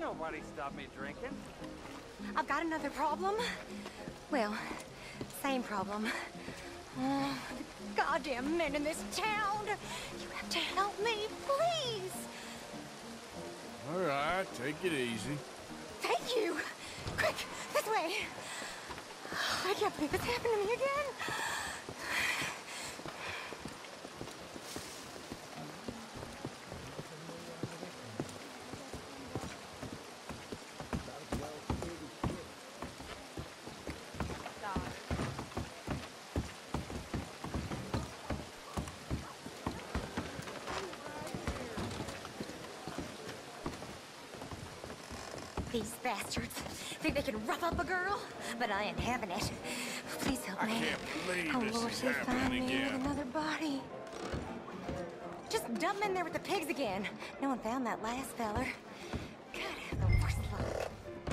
nobody stopped me drinking. I've got another problem. Well, same problem. Oh, the goddamn men in this town. You have to help me, please. All right, take it easy. Thank you. Quick, this way. I can't believe it's happened to me again. These bastards think they can rough up a girl, but I ain't having it. Please help me. I can't believe Oh, this Lord, is they find happening me again. with another body. Just dump them in there with the pigs again. No one found that last feller. God, I have the worst luck.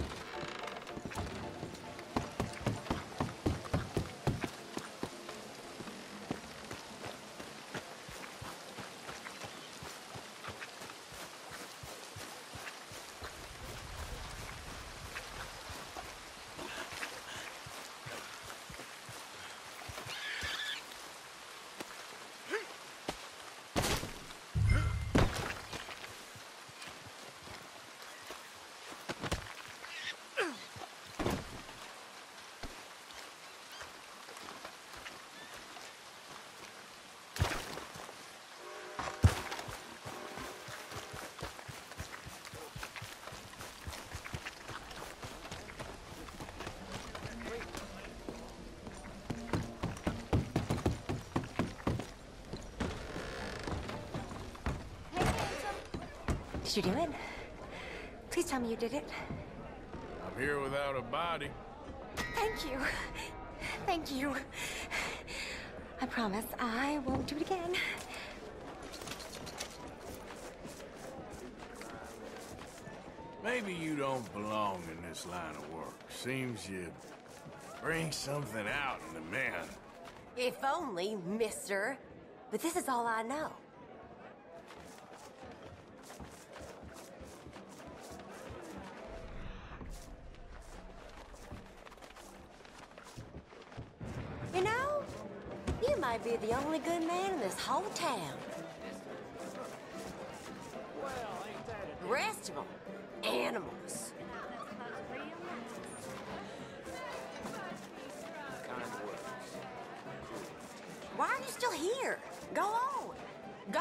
Did you do it? Please tell me you did it. I'm here without a body. Thank you. Thank you. I promise I won't do it again. Maybe you don't belong in this line of work. Seems you bring something out in the men. If only, mister. But this is all I know. You know, you might be the only good man in this whole town. The rest of them, animals. Why are you still here? Go on. Go.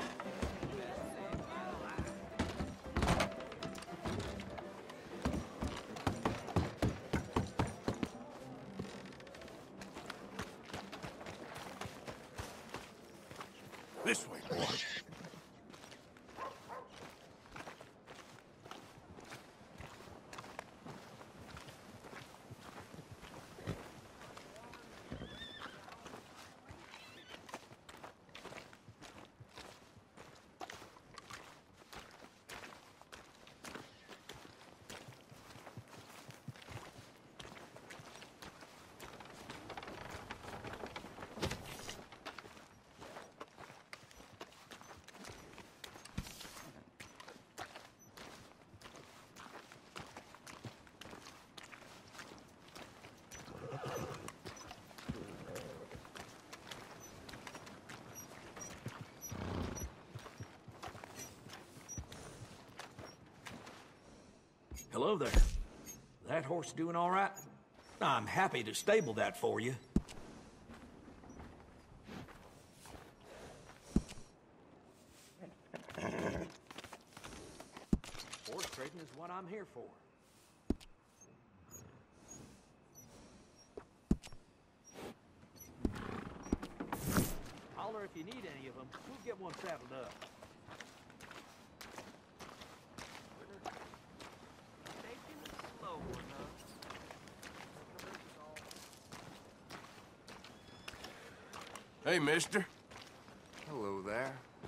This way, boy. Hello there. That horse doing all right? I'm happy to stable that for you. Horse trading is what I'm here for. Holler if you need any of them. We'll get one saddled up. Hey, mister. Hello there.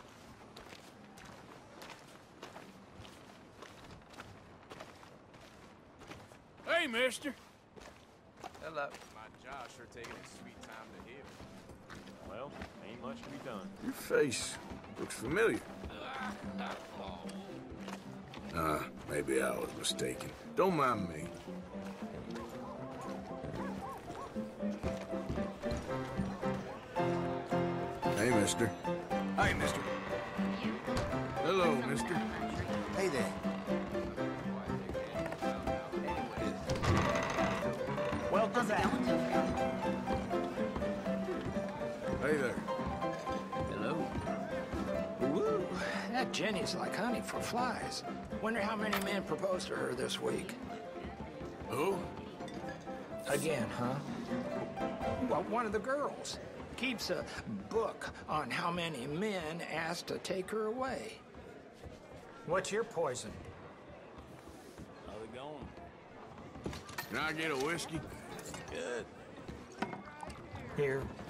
Hey, mister. Hello. My jaw's sure taking its sweet time to heal. Well, ain't much to be done. Your face looks familiar. Maybe I was mistaken. Don't mind me. Hey, mister. Hey, mister. Hello, mister. Hey there. Welcome back. Hey there. Hello. Woo! That Jenny's like honey for flies. Wonder how many men proposed to her this week. Who? Again, huh? Well, one of the girls keeps a book on how many men asked to take her away. What's your poison? How we going? Can I get a whiskey? Good. Here.